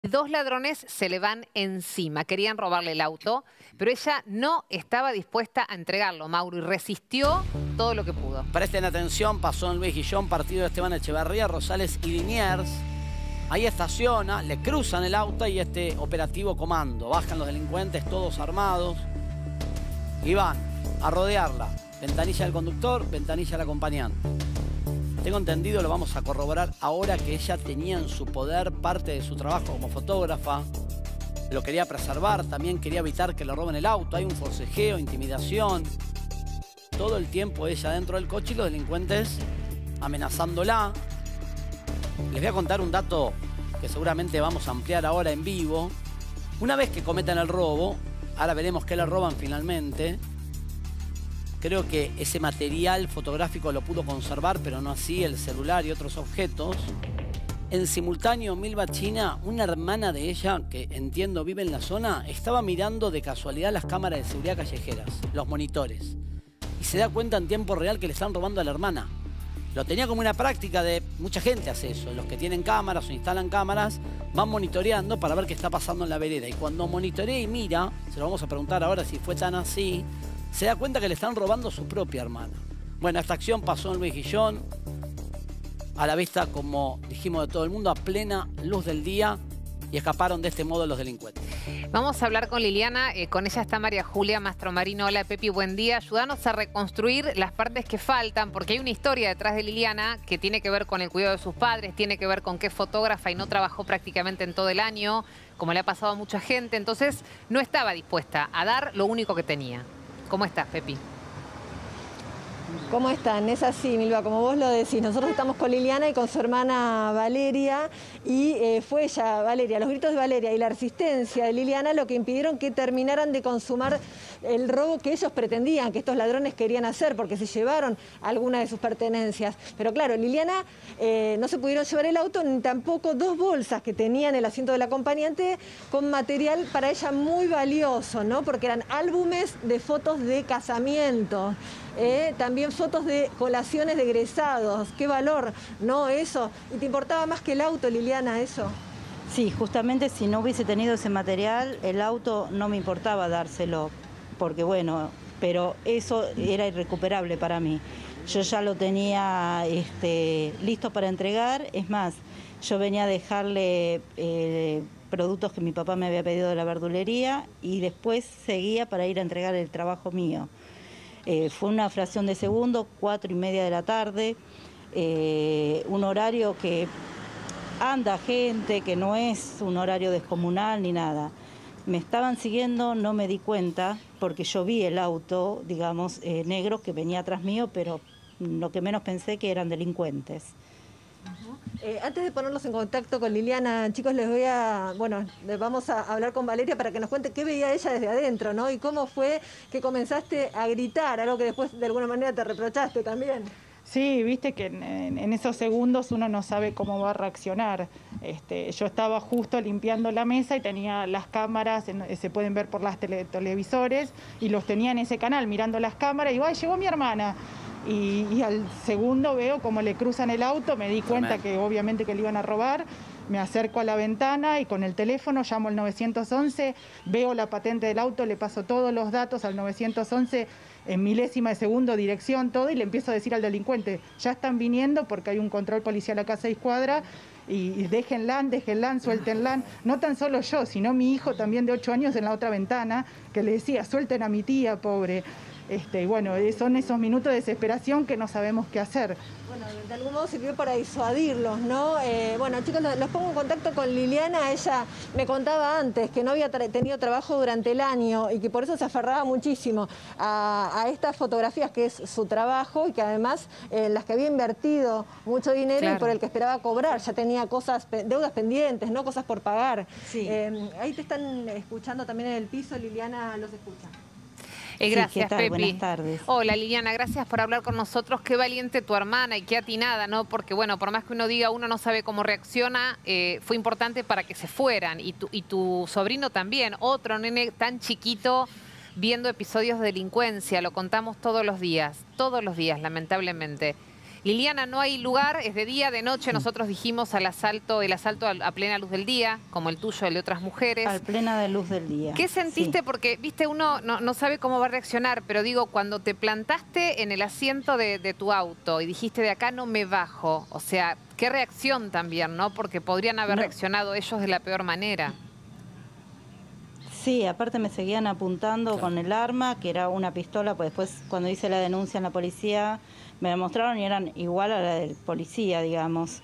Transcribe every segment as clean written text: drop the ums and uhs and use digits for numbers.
Dos ladrones se le van encima, querían robarle el auto, pero ella no estaba dispuesta a entregarlo, Mauro, y resistió todo lo que pudo. Presten atención, pasó en Luis Guillón, partido de Esteban Echeverría, Rosales y Liniers. Ahí estaciona, le cruzan el auto y este operativo comando. Bajan los delincuentes todos armados y van a rodearla. Ventanilla del conductor, ventanilla del acompañante. Tengo entendido, lo vamos a corroborar ahora, que ella tenía en su poder parte de su trabajo como fotógrafa. Lo quería preservar, también quería evitar que le roben el auto. Hay un forcejeo, intimidación. Todo el tiempo ella dentro del coche y los delincuentes amenazándola. Les voy a contar un dato que seguramente vamos a ampliar ahora en vivo. Una vez que cometen el robo, ahora veremos qué le roban finalmente. Creo que ese material fotográfico lo pudo conservar, pero no así el celular y otros objetos. En simultáneo, Milva China, una hermana de ella, que entiendo vive en la zona, estaba mirando de casualidad las cámaras de seguridad callejeras, los monitores. Y se da cuenta en tiempo real que le están robando a la hermana. Lo tenía como una práctica de... Mucha gente hace eso. Los que tienen cámaras o instalan cámaras van monitoreando para ver qué está pasando en la vereda. Y cuando monitorea y mira, se lo vamos a preguntar ahora si fue tan así, se da cuenta que le están robando a su propia hermana. Bueno, esta acción pasó en Luis Guillón, a la vista, como dijimos, de todo el mundo, a plena luz del día, y escaparon de este modo los delincuentes. Vamos a hablar con Liliana, con ella está María Julia Mastromarino. Hola Pepi, buen día. Ayúdanos a reconstruir las partes que faltan, porque hay una historia detrás de Liliana que tiene que ver con el cuidado de sus padres, tiene que ver con qué fotógrafa y no trabajó prácticamente en todo el año, como le ha pasado a mucha gente. Entonces no estaba dispuesta a dar lo único que tenía. ¿Cómo estás, Pepi? ¿Cómo están? Es así, Milva, como vos lo decís. Nosotros estamos con Liliana y con su hermana Valeria, y fue ella, Valeria, los gritos de Valeria y la resistencia de Liliana lo que impidieron que terminaran de consumar el robo que ellos pretendían, que estos ladrones querían hacer, porque se llevaron algunas de sus pertenencias. Pero claro, Liliana no se pudieron llevar el auto, ni tampoco dos bolsas que tenía en el asiento del acompañante con material para ella muy valioso, ¿no? Porque eran álbumes de fotos de casamiento. También fotos de colaciones de egresados. Qué valor, ¿no? Eso. ¿Y te importaba más que el auto, Liliana, eso? Sí, justamente si no hubiese tenido ese material, el auto no me importaba dárselo, porque bueno, pero eso era irrecuperable para mí. Yo ya lo tenía listo para entregar. Es más, yo venía a dejarle productos que mi papá me había pedido de la verdulería y después seguía para ir a entregar el trabajo mío. Fue una fracción de segundo, 4:30 de la tarde, un horario que anda gente, que no es un horario descomunal ni nada. Me estaban siguiendo, no me di cuenta, porque yo vi el auto, digamos, negro que venía atrás mío, pero lo que menos pensé que eran delincuentes. Antes de ponerlos en contacto con Liliana, chicos, vamos a hablar con Valeria para que nos cuente qué veía ella desde adentro, ¿no? Y cómo fue que comenzaste a gritar, algo que después de alguna manera te reprochaste también. Sí, viste que en esos segundos uno no sabe cómo va a reaccionar. Yo estaba justo limpiando la mesa y tenía las cámaras, se pueden ver por las televisores, y los tenía en ese canal mirando las cámaras y digo, ¡ay, llegó mi hermana! Y al segundo veo como le cruzan el auto, me di cuenta que obviamente que le iban a robar, me acerco a la ventana y con el teléfono llamo al 911, veo la patente del auto, le paso todos los datos al 911 en milésima de segundo, dirección, todo, y le empiezo a decir al delincuente, ya están viniendo porque hay un control policial acá a 6 cuadras, y déjenla, suéltenla. No tan solo yo, sino mi hijo también de 8 años en la otra ventana, que le decía, suelten a mi tía, pobre. Bueno, son esos minutos de desesperación que no sabemos qué hacer. Bueno, de algún modo sirvió para disuadirlos, ¿no? Bueno, chicos, los pongo en contacto con Liliana. Ella me contaba antes que no había tenido trabajo durante el año y que por eso se aferraba muchísimo a estas fotografías, que es su trabajo, y que además en las que había invertido mucho dinero, claro, y por el que esperaba cobrar. Ya tenía deudas pendientes, ¿no? Cosas por pagar. Sí. Ahí te están escuchando también en el piso, Liliana los escucha. Gracias, sí, ¿qué tal? Pepi. Buenas tardes. Hola, Liliana, gracias por hablar con nosotros. Qué valiente tu hermana y qué atinada, ¿no? Porque, bueno, por más que uno diga, uno no sabe cómo reacciona, fue importante para que se fueran. Y tu sobrino también, otro nene tan chiquito, viendo episodios de delincuencia. Lo contamos todos los días, lamentablemente. Liliana, no hay lugar, es de día, de noche. Nosotros dijimos el asalto a plena luz del día, como el tuyo, el de otras mujeres. A plena de luz del día. ¿Qué sentiste? Sí. Porque, viste, uno no sabe cómo va a reaccionar, pero digo, cuando te plantaste en el asiento de tu auto y dijiste, de acá no me bajo, o sea, qué reacción también, ¿no? Porque podrían haber reaccionado ellos de la peor manera. Sí, aparte me seguían apuntando con el arma, que era una pistola, pues después cuando hice la denuncia en la policía me la mostraron y eran igual a la del policía, digamos.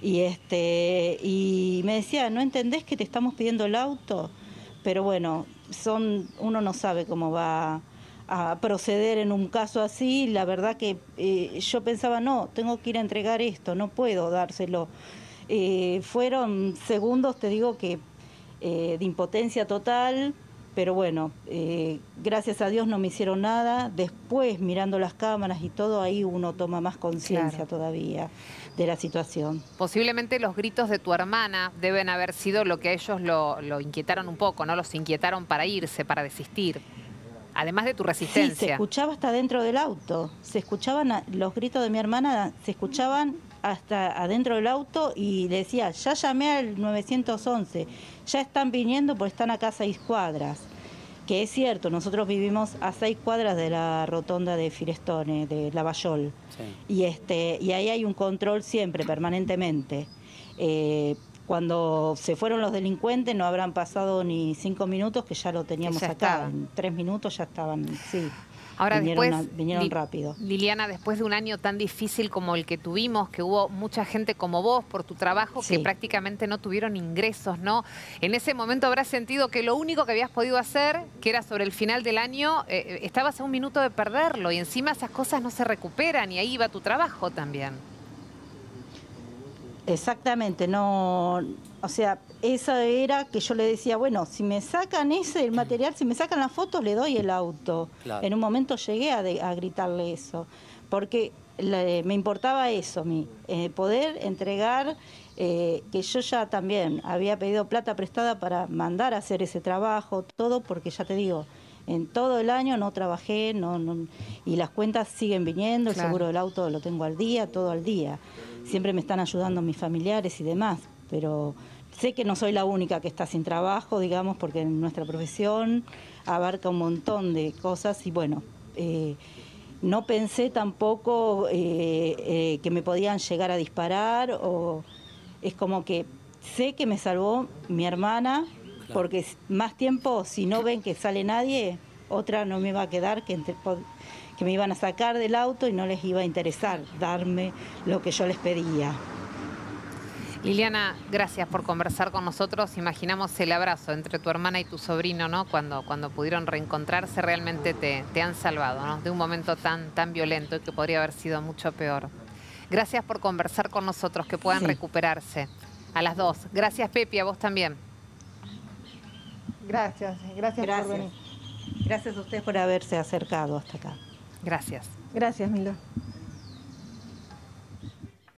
Y me decía, ¿no entendés que te estamos pidiendo el auto? Pero bueno, uno no sabe cómo va a proceder en un caso así. La verdad que yo pensaba, no, tengo que ir a entregar esto, no puedo dárselo. Fueron segundos, te digo que de impotencia total, pero bueno, gracias a Dios no me hicieron nada. Después, mirando las cámaras y todo, ahí uno toma más conciencia todavía de la situación. Posiblemente los gritos de tu hermana deben haber sido lo que a ellos lo inquietaron un poco, ¿no? Los inquietaron para irse, para desistir. Además de tu resistencia. Sí, se escuchaba hasta dentro del auto. Se escuchaban los gritos de mi hermana, se escuchaban hasta adentro del auto y le decía, ya llamé al 911, ya están viniendo porque están acá a 6 cuadras. Que es cierto, nosotros vivimos a 6 cuadras de la rotonda de Firestone, de Lavallol. Sí. Y ahí hay un control siempre, permanentemente. Cuando se fueron los delincuentes no habrán pasado ni 5 minutos que ya lo teníamos acá. En 3 minutos ya estaban, sí. Ahora vinieron rápido. Liliana, después de un año tan difícil como el que tuvimos, que hubo mucha gente como vos por tu trabajo que prácticamente no tuvieron ingresos, ¿no? En ese momento habrás sentido que lo único que habías podido hacer, que era sobre el final del año, estabas a un minuto de perderlo y encima esas cosas no se recuperan y ahí iba tu trabajo también. Exactamente, no, o sea, eso era que yo le decía, bueno, si me sacan el material, si me sacan las fotos, le doy el auto. Claro. En un momento llegué a gritarle eso, porque me importaba eso, poder entregar, que yo ya también había pedido plata prestada para mandar a hacer ese trabajo, todo, porque ya te digo, en todo el año no trabajé, y las cuentas siguen viniendo, el seguro del auto lo tengo al día, todo al día. Siempre me están ayudando mis familiares y demás, pero sé que no soy la única que está sin trabajo, digamos, porque en nuestra profesión abarca un montón de cosas y bueno, no pensé tampoco que me podían llegar a disparar, o es como que sé que me salvó mi hermana, porque más tiempo, si no ven que sale nadie, otra no me iba a quedar que me iban a sacar del auto y no les iba a interesar darme lo que yo les pedía. Liliana, gracias por conversar con nosotros. Imaginamos el abrazo entre tu hermana y tu sobrino, ¿no? Cuando pudieron reencontrarse, realmente te han salvado, ¿no? De un momento tan violento y que podría haber sido mucho peor. Gracias por conversar con nosotros, que puedan recuperarse a las dos. Gracias, Pepi, a vos también. Gracias por venir. Gracias a ustedes por haberse acercado hasta acá. Gracias. Gracias, Milo.